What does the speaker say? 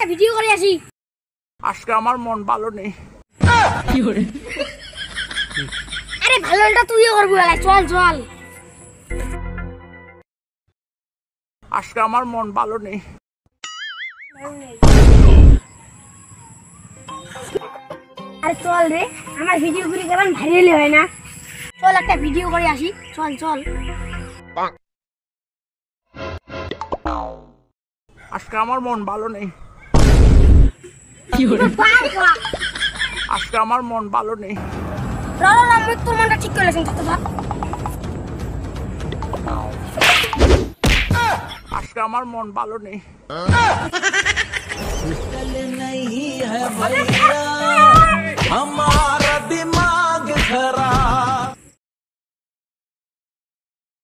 Video করে আসি। আজকে আমার মন ভালো নেই। আরে ভালোটা তুইও করবি, চল চল। আজকে আমার মন ভালো নেই। আরে চল রে, আমার ভিডিও গুলি কেমন ভাইরাল হয় না? চল একটা ভিডিও করে আসি, চল চল। আজকে আমার মন ভালো নেই। আজকে আমার মন ভালো নেই। তোর মনটা ঠিক করেছেন কত ভাব। আজকে আমার মন ভালো নেই। हमारा दिमाग खराब